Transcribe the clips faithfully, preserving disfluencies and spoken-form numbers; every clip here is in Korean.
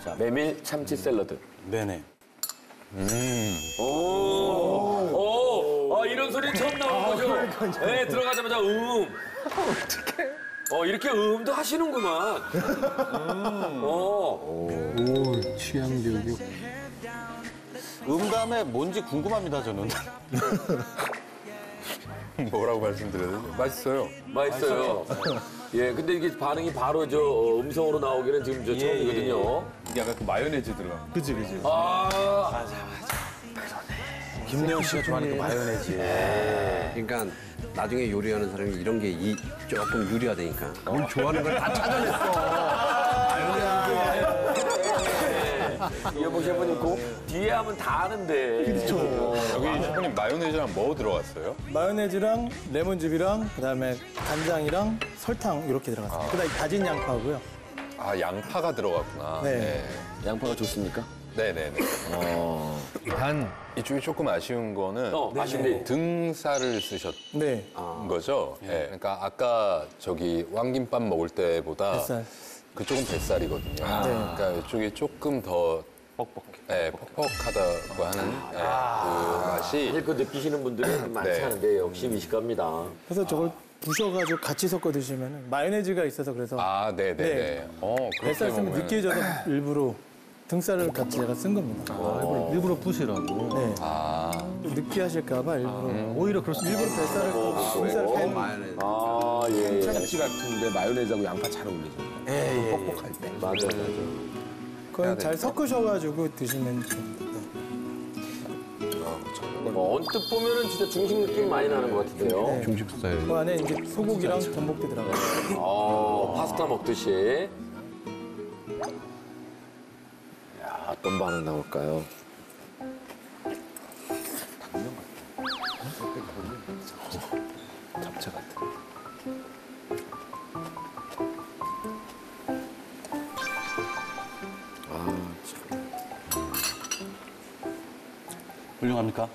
자, 메밀 참치 샐러드. 네네. 오, 오, 아, 이런 소리 처음 나온 거죠? 네, 들어가자마자 음. 어떡해. 어, 이렇게 음도 하시는구만. 음. 어. 오, 취향 교육. 음 다음에 뭔지 궁금합니다, 저는. 뭐라고 말씀드려야 되지? 맛있어요. 맛있어요. 예, 근데 이게 반응이 바로 저 어, 음성으로 나오기는 지금 저 처음이거든요. 이게 약간 그 마요네즈 들어가. 그치, 그치. 아, 김래원 씨가 좋아하는 그 마요네즈. 그러니까 나중에 요리하는 사람이 이런 게 이, 조금 유리하다니까. 뭘 좋아하는 걸 다 찾아냈어. 이현복 셰프님 그 뒤에 하면 다 아는데. 그렇죠. 여기 셰프님 마요네즈랑 뭐 들어갔어요? 마요네즈랑 레몬즙이랑 그다음에 간장이랑 설탕 이렇게 들어갔어요. 그다음에 다진 양파고요. 아, 양파가 들어갔구나. 네. 양파가 좋습니까? 네네네. 단 이쪽이 조금 아쉬운 거는 어, 아쉽네. 등살을 쓰셨 네. 거죠. 예. 그러니까 아까 저기 왕김밥 먹을 때보다 뱃살. 그쪽은 뱃살이거든요. 그러니까 이쪽이 조금 더 뻑뻑해. 네, 퍽퍽하다고 하는 예, 그 맛이. 사실 그 느끼시는 분들이 많지 네. 않은데 역시 미식가입니다. 그래서 저걸 부셔가지고 같이 섞어 드시면 마요네즈가 있어서 그래서 아, 네네네. 네. 어, 그렇게 뱃살 쓰면 먹으면. 느끼해져서 일부러 등살을 같이 제가 쓴 겁니다. 일부러 부시라고. 네. 아, 느끼하실까봐 일부러. 오히려 그럴 수 일부러 뱃살을 등살 뺀. 마요네즈. 아, 예. 참치 같은데 마요네즈하고 양파 잘 어울리죠. 예, 예. 뻑뻑할 때. 맞아, 맞아. 그건 잘 섞으셔가지고 드시면 됩니다. 어, 언뜻 보면은 진짜 중식 느낌 많이 나는 것 같은데요. 중식 스타일. 그 안에 이제 소고기랑 전복도 들어가요. 어, 파스타 먹듯이. 야, 어떤 반응 나올까요? 잡채 같아. 훌륭합니까?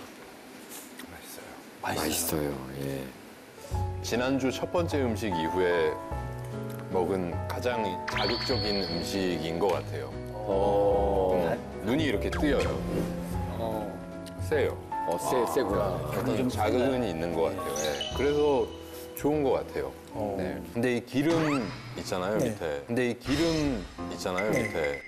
맛있어요, 예. 지난주 첫 번째 음식 이후에 먹은 가장 자극적인 음식인 것 같아요. 음, 눈이 이렇게 뜨여요. 세요. 어, 세, 세구나. 어떤 자극은 있는 것 같아요. 예. 그래서 좋은 것 같아요. 네. 근데 이 기름 있잖아요, 네. 밑에. 근데 이 기름 있잖아요, 네. 밑에.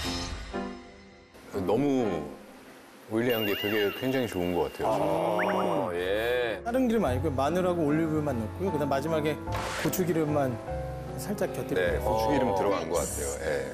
너무 오일리한 게 되게 굉장히 좋은 것 같아요. 어, 예. 다른 기름 아니고 마늘하고 올리브유만 넣고요. 그다음 마지막에 고추기름만 살짝 곁들여요. 네, 고추기름 들어간 것 같아요. 예.